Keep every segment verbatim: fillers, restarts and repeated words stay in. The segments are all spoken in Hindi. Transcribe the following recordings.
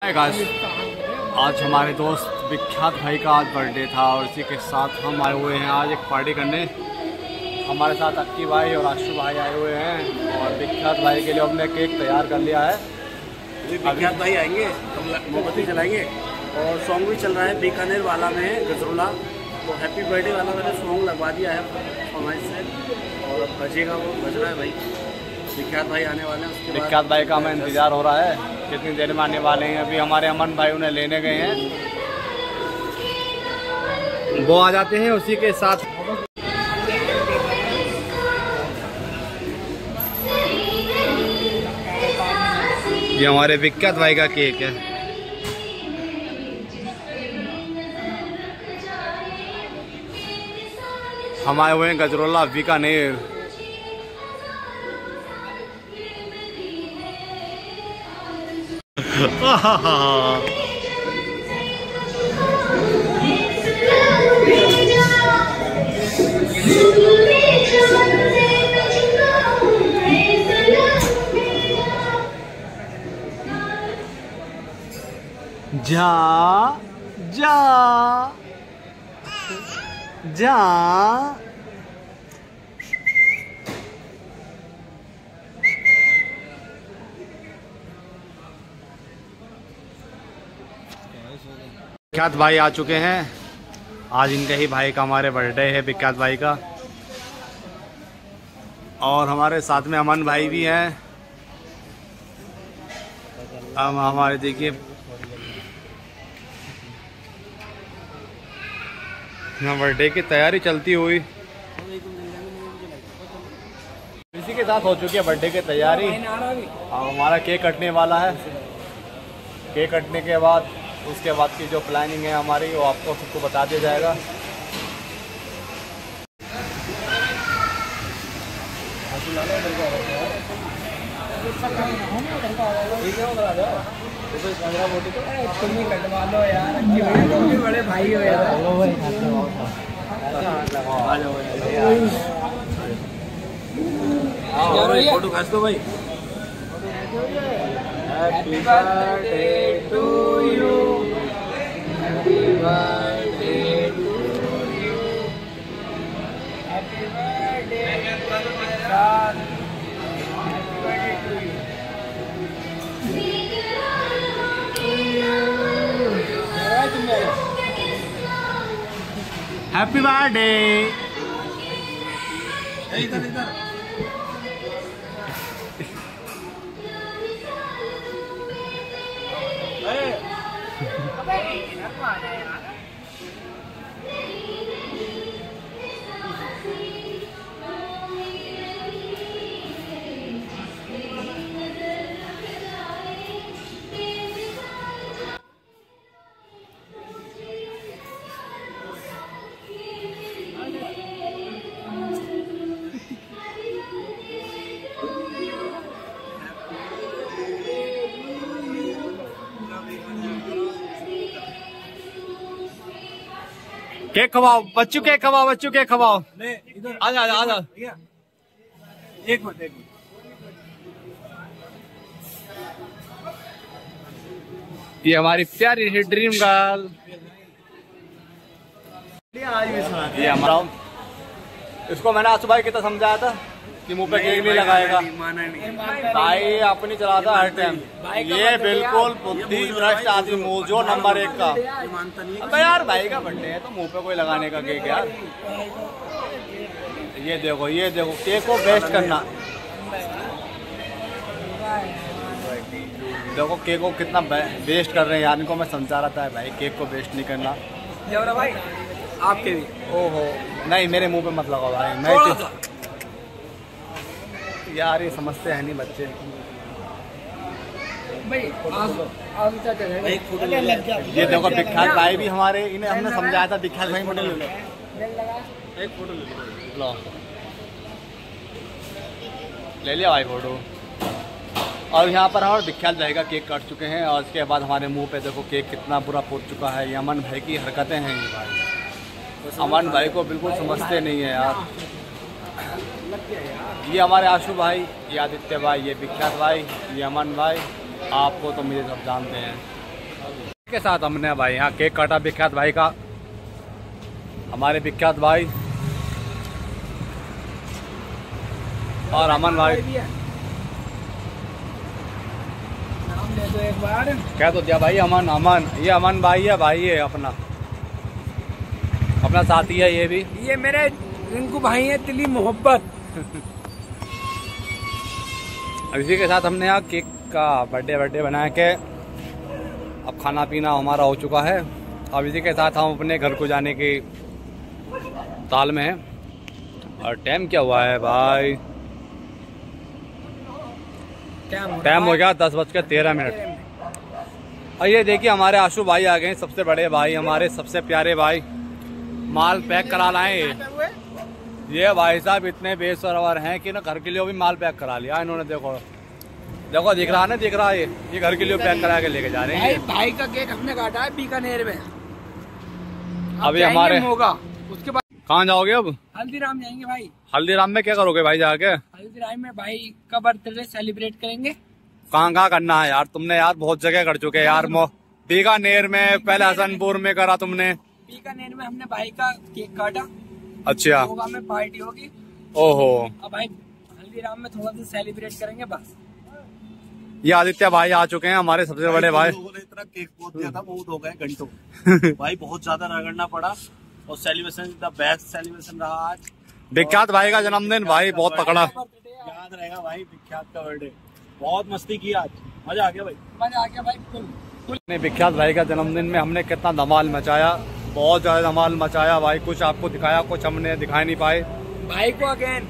गाइस, आज हमारे दोस्त विख्यात भाई का आज बर्थडे था और इसी के साथ हम आए हुए हैं आज एक पार्टी करने। हमारे साथ अक्की भाई और आशु भाई आए हुए हैं और विख्यात भाई के लिए हमने केक तैयार कर लिया है। विख्यात भाई आएंगे, हम मोमबत्ती जलाएंगे और सॉन्ग भी चल रहा है बीकानेर वाला में गजरोला, तो हैप्पी बर्थडे वाला मैंने सॉन्ग लगवा दिया है फरमाइश से और अब बजेगा, वो बज रहा है भाई। विख्यात भाई आने वाले हैं, उसके बाद विख्यात भाई का हमें इंतज़ार हो रहा है कितनी देर में आने वाले हैं। अभी हमारे अमन भाई उन्हें लेने गए हैं, वो आ जाते हैं उसी के साथ। ये हमारे विख्यात भाई का केक है। हम आए हुए हैं गजरोला बीकानेर। जा जा जा विख्यात भाई आ चुके हैं। आज इनके ही भाई का हमारे बर्थडे है, विख्यात भाई का, और हमारे साथ में अमन भाई भी हैं। अब हमारे देखिए यहाँ बर्थडे की तैयारी चलती हुई, इसी के साथ हो चुकी है बर्थडे की तैयारी। अब हमारा केक कटने वाला है। केक कटने के बाद उसके बाद की जो प्लानिंग है हमारी, वो आपको सबको बता दिया जाएगा। बड़े भाई हो यार, फोटो खींच दो भाई। Happy birthday to you, happy birthday to you, happy birthday, happy birthday to you. Happy birthday. इधर इधर केक खवाओ बच्चों, केक खवाओ बच्चों, केक खवाओ। आजा आजा आजा। एक मिनट एक मिनट। ये हमारी प्यारी सी ड्रीम गर्ल, ये हमारा, इसको मैंने आशु भाई कितना समझाया था कि मुंह पे केक नहीं लगाएगा, भाई अपनी चलाता हर टाइम। ये बिल्कुल बुद्धि भ्रष्ट आदमी, मोजो नंबर एक का। अब यार भाई का बर्थडे है तो मुंह पे कोई लगाने का केक यार। ये देखो ये देखो केक को वेस्ट करना, देखो केक को कितना वेस्ट कर रहे हैं यार। इनको मैं समझा रहा था भाई केक को वेस्ट नहीं करना। भाई आपके भी, ओहो नहीं मेरे मुंह पे मत लगाओ भाई, मैं यार ये समझते हैं नहीं बच्चे। ये देखो विख्यात भाई भी हमारे, इन्हें हमने समझाया था विख्यात भाई मॉडल ले लो, एक फोटो ले लो, ले लिया भाई फोटो। और यहाँ पर और विख्यात भाई का केक काट चुके हैं और उसके बाद हमारे मुंह पे देखो केक कितना बुरा फूट चुका है। ये अमन भाई की हरकतें हैं ये भाई, अमन भाई को बिल्कुल समझते नहीं है यार। ये हमारे आशु भाई, ये आदित्य भाई, ये विख्यात भाई, ये अमन भाई, आपको तो मुझे सब जानते हैं। के साथ हमने भाई यहाँ केक काटा विख्यात भाई का, हमारे विख्यात भाई और अमन भाई। नाम ले दो एक बार। क्या तो दिया भाई? अमन, अमन, ये अमन भाई है, भाई है अपना, अपना साथी है ये भी। ये मेरे रिंकू भाई है, दिली मोहब्बत। अब इसी के साथ हमने यहाँ केक का बर्थडे बर्थडे बना के अब खाना पीना हमारा हो चुका है। अब इसी के साथ हम अपने घर को जाने की ताल में हैं। और टाइम क्या हुआ है भाई? टाइम हो गया दस बज के तेरह मिनट। और ये देखिए हमारे आशु भाई आ गए, सबसे बड़े भाई, हमारे सबसे प्यारे भाई। माल पैक करा लाए ये भाई साहब, इतने बेसरवर हैं कि ना घर के लिए भी माल पैक करा लिया इन्होंने। देखो देखो दिख रहा है ना, दिख रहा है ये ये घर के लिए पैक करा के लेके जा रहे हैं। भाई, भाई का केक हमने काटा है बीकानेर में। अभी हमारे होगा उसके बाद कहाँ जाओगे? अब हल्दीराम जाएंगे भाई। हल्दीराम में क्या करोगे भाई जाके? हल्दीराम में भाई का बर्थडे सेलिब्रेट करेंगे। कहाँ कहाँ करना है यार? तुमने यार बहुत जगह कर चुके यार। बीकानेर में, पहले हसनपुर में करा तुमने। बीकानेर में हमने भाई का केक काटा। अच्छा, होगा में पार्टी होगी। ओहो। अब भाई हल्दीराम में थोड़ा सा सेलिब्रेट करेंगे बस। ये आदित्य भाई आ चुके हैं, हमारे सबसे बड़े भाई। लोगों ने इतना केक पोत दिया था, बहुत हो गए घंटों। भाई बहुत ज्यादा रगड़ना पड़ा और सेलिब्रेशन द बेस्ट सेलिब्रेशन रहा आज। विख्यात भाई का जन्मदिन भाई बहुत पकड़ा। याद रहेगा भाई विख्यात का बर्थडे। बहुत मस्ती की आज, मजा आ गया भाई, मजा आ गया भाई। विख्यात भाई का जन्मदिन में हमने कितना धमाल मचाया, बहुत ज्यादा धमाल मचाया भाई। कुछ आपको दिखाया, कुछ हमने दिखा नहीं पाए। भाई को अगेन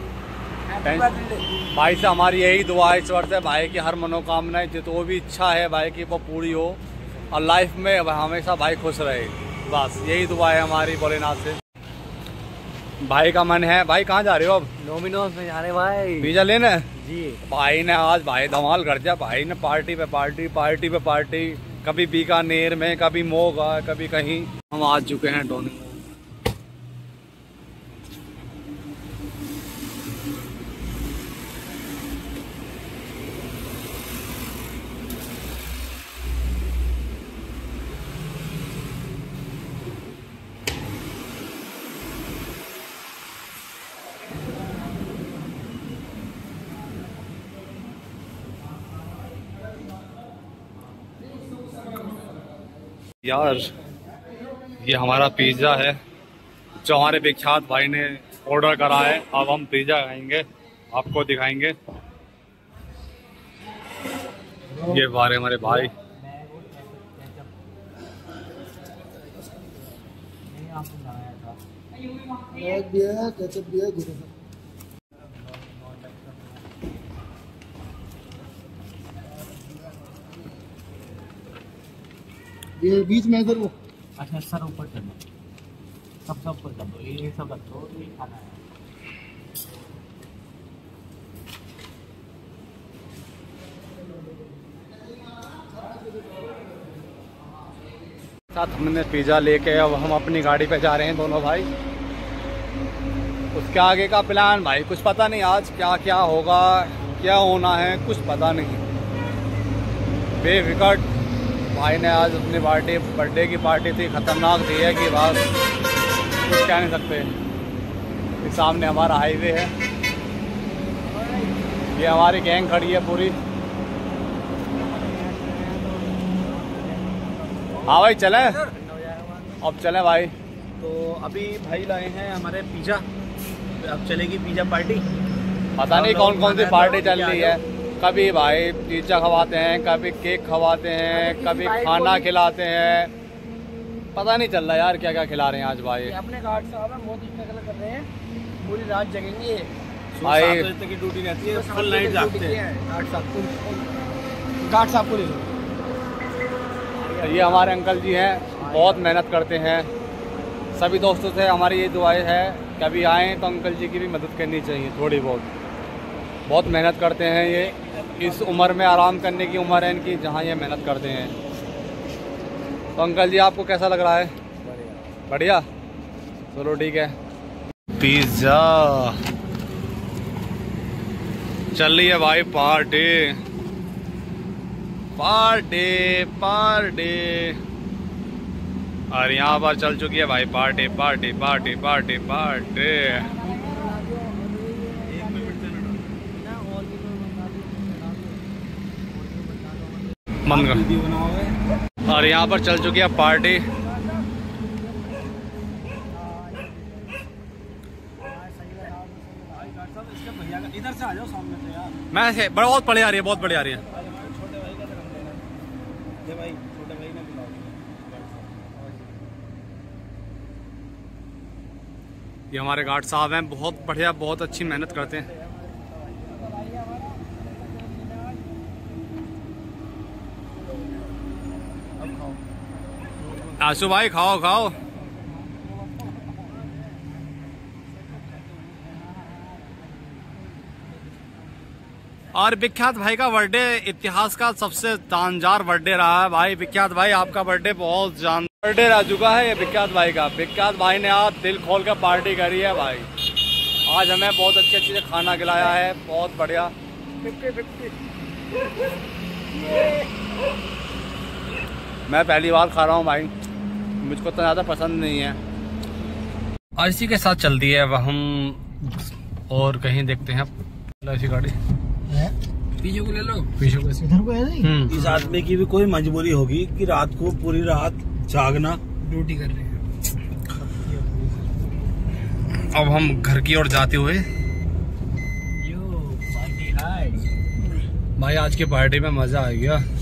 भाई से हमारी यही दुआ है ईश्वर से, भाई की हर मनोकामनाएं जो भी इच्छा है भाई की वो पूरी हो और लाइफ में हमेशा भाई खुश रहे। बस यही दुआ है हमारी भोलेनाथ से। भाई का मन है। भाई कहाँ जा रहे हो अब? डोमिनोज में जा रहे भाई, पिज्जा लेने जी। भाई ने आज भाई धमाल कर दिया। भाई ने पार्टी पे पार्टी, पार्टी पे पार्टी, कभी बीकानेर में, कभी मोगा, कभी कहीं। हम आ चुके हैं डोमिनोज। यार ये हमारा पिज़्ज़ा है जो हमारे विख्यात भाई ने ऑर्डर करा है। अब हम पिज़्ज़ा खाएंगे, आपको दिखाएंगे। ये बारे हमारे भाई। ये बीच में इधर वो। अच्छा सर ऊपर कर दो, सब सब ऊपर कर दो, ये सब रख दो, ये खाना है। साथ हमने पिज़्ज़ा लेके अब हम अपनी गाड़ी पे जा रहे हैं दोनों भाई। उसके आगे का प्लान भाई कुछ पता नहीं, आज क्या क्या होगा, क्या होना है कुछ पता नहीं। बेफिक्र भाई ने आज अपनी पार्टी, बर्थडे की पार्टी थी, खतरनाक थी है कि बात कुछ कह नहीं सकते। इस सामने हमारा हाईवे है, ये हमारी गैंग खड़ी है पूरी। हाँ भाई चले, अब चले भाई। तो अभी भाई लाए हैं हमारे पिज़्ज़ा, अब चलेगी पिज़्ज़ा पार्टी। पता नहीं कौन कौन सी पार्टी चल रही है। कभी भाई पिज़्ज़ा खवाते हैं, कभी केक खवाते हैं, कभी खाना खिलाते हैं, पता नहीं चल रहा यार क्या क्या खिला रहे हैं आज भाई। अपने घाट साहब है, बहुत स्ट्रगल कर रहे हैं, पूरी रात जगेंगे भाई। सात बजे तक की ड्यूटी रहती है, फुल नाइट जागते हैं घाट साहब। घाट साहब को ले लो। ये हमारे अंकल जी हैं, बहुत मेहनत करते हैं। सभी दोस्तों से हमारी ये दुआएं है, कभी आएँ तो अंकल जी की भी मदद करनी चाहिए थोड़ी बहुत। बहुत मेहनत करते हैं ये, इस उम्र में आराम करने की उम्र है इनकी जहाँ ये मेहनत करते हैं। तो अंकल जी आपको कैसा लग रहा है? बढ़िया, चलो ठीक है। पिज़्ज़ा चल रही है भाई पार्टी। Party party. और यहाँ पर चल चुकी है भाई party party party party party. बंद कर। और यहाँ पर चल चुकी है पार्टी। इधर से आ जाओ सामने से यार। मैं से बहुत बढ़िया आ रही है, बहुत बढ़िया आ रही है। छोटे भाई का नंबर देना। ये भाई छोटे भाई ने बुलाओ। ये हमारे गार्ड साहब हैं, बहुत बढ़िया, बहुत अच्छी मेहनत करते हैं। आशु भाई खाओ खाओ। और विख्यात भाई का बर्थडे इतिहास का सबसे जानदार बर्थडे रहा है भाई। विख्यात भाई आपका बर्थडे बहुत जान बर्थडे रह चुका है ये विख्यात भाई का। विख्यात भाई ने आज दिल खोल कर पार्टी करी है भाई। आज हमें बहुत अच्छे अच्छे खाना खिलाया है, बहुत बढ़िया। मैं पहली बार खा रहा हूँ भाई, मुझको तो ज़्यादा पसंद नहीं है। और इसी के साथ चलती है वह हम और कहीं देखते हैं ऐसी गाड़ी। पीछे को ले लो, पीछे को इधर को है नहीं। इस आदमी की भी कोई मजबूरी होगी कि रात को पूरी रात जागना, ड्यूटी कर रहे हैं। अब हम घर की ओर जाते हुए भाई आज की पार्टी में मजा आ गया।